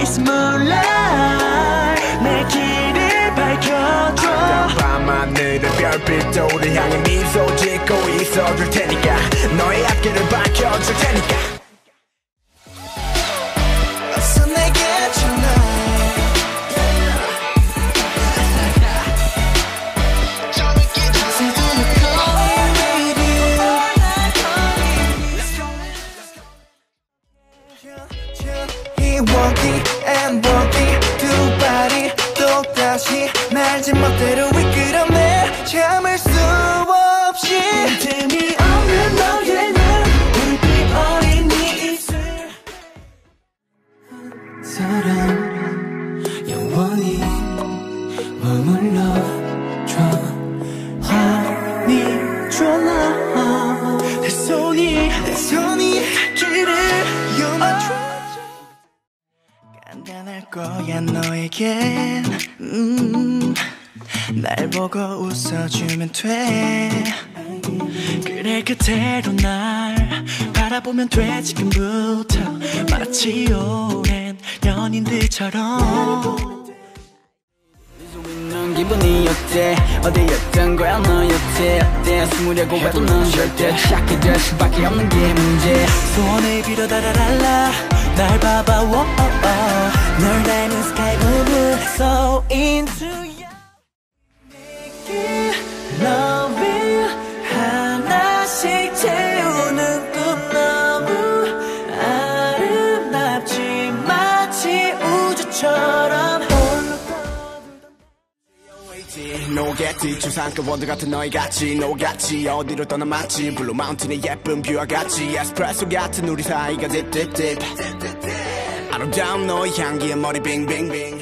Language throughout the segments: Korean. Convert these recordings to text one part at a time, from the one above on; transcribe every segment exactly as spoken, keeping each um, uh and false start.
It's moonlight 내 길을 밝혀줘 밤하늘의 별빛도 우리 향해 미소 짓고 있어줄 테니까 너의 앞길을 밝혀줄 테니까 어서 내게 전화 walkie and walkie 두 발이 똑다시 날 제멋대로 이끌어내 참을 수 없이 틈이 없는 너의 눈 불빛 어린 네 입술 사랑 영원히 머물러줘 Honey 졸라 내 손이 내 손이 길을 열어줘 간단할 거야 너에겐 음, 날 보고 웃어주면 돼 그래 그대로 날 바라보면 돼 지금부터 마치 오랜 연인들처럼 기분이 어때 어디였던 거야 너였대 어때 숨으려고 해도 넌 절대 찾게 될 수밖에 없는 게 문제 소원을 빌어 다라랄라 날 봐봐 워 널 닮은 스카이 블루 So into you 내게 love you 하나씩 채우는 꿈 너무 아름답지 마치 우주처럼 노겠지 추상급 원두 같은 너희 같이 노같이 어디로 떠나 마치 블루 마운틴의 예쁜 뷰와 같이 에스프레소 같은 우리 사이가 딥딥딥 아름다운 너의 향기에 머리 빙빙빙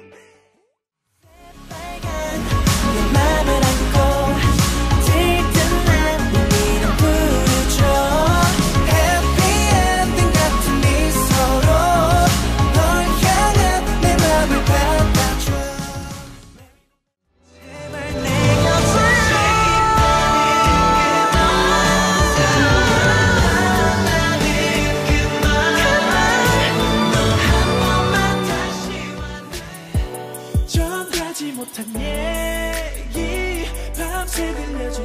못한 얘기 밤새 들려줄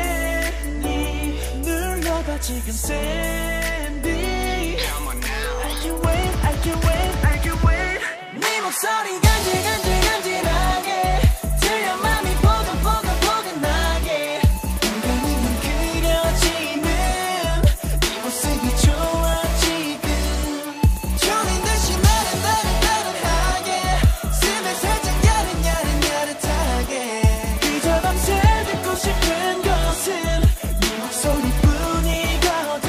테니 눌러봐 지금 샌디 I can wait, I can wait, I can wait 네 목소리 간질간질간질하게 들려 맘이 포근포근포근하게 눈감으면 그려지는 네 모습이 좋아 지금 졸린 듯이 나를 나를 따뜻하게 숨을 살짝 야릇야릇야릇하게 그저 밤새 듣고 싶은 것은 네 목소리뿐이거든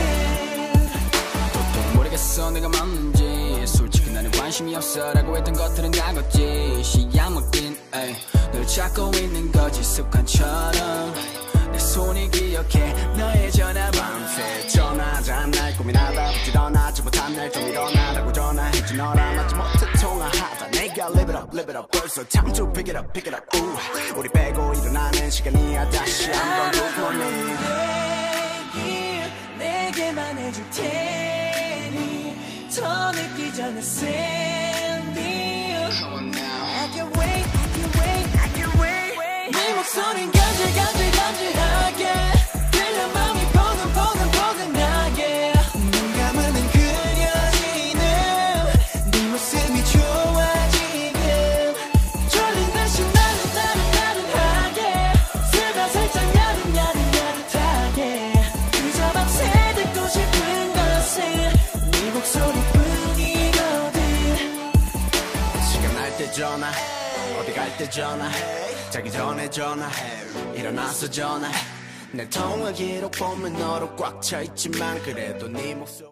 도통 모르겠어 내가 맞는지 솔직히 나는 관심이 없어라고 했던 것들은 다 걷지 시야 먹긴 에이 널 찾고 있는 거지 습관처럼 내 손이 기억해 너의 전화 밤새 전화하자 날 고민하다 부지런하지 못한 날 좀 일어나라고 전화했지 너랑 맞지 못해 통화하다 내가 live it up live it up 벌써 time to pick it up pick it up ooh. 우리 빼고 일어나는 시간이야 다시 한번 good morning 내일 내게만 해줄 테니 더 늦기 전에 Sandy I can wait, I can wait, I can wait 네 목소린 간질간질간질하게 들려 맘이 포근포근포근하게 눈 감으면 그려지는 네 모습이 좋아 지금 졸린 듯이 나를 나를 따뜻하게 슬퍼 살짝 야릇야릇야릇하게 그저 밤새 듣고 싶은 것은 네 목소리뿐이거든 시간 날 때 전화 어디 갈 때 전화 자기 전에 전화 일어나서 전화 내 통화 기록 보면 너로 꽉 차 있지만 그래도 네 목소리